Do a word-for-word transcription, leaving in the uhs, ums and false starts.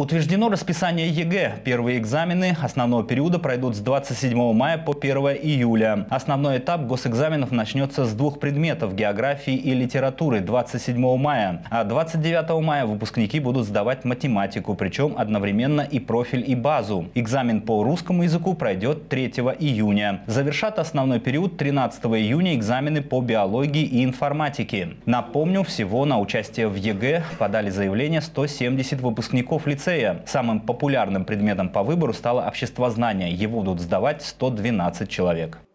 Утверждено расписание ЕГЭ. Первые экзамены основного периода пройдут с двадцать седьмого мая по первое июля. Основной этап госэкзаменов начнется с двух предметов – географии и литературы двадцать седьмого мая. А двадцать девятого мая выпускники будут сдавать математику, причем одновременно и профиль, и базу. Экзамен по русскому языку пройдет третьего июня. Завершат основной период тринадцатого июня экзамены по биологии и информатике. Напомню, всего на участие в ЕГЭ подали заявление сто семьдесят выпускников лицея. Самым популярным предметом по выбору стало обществознание. Его будут сдавать сто двенадцать человек.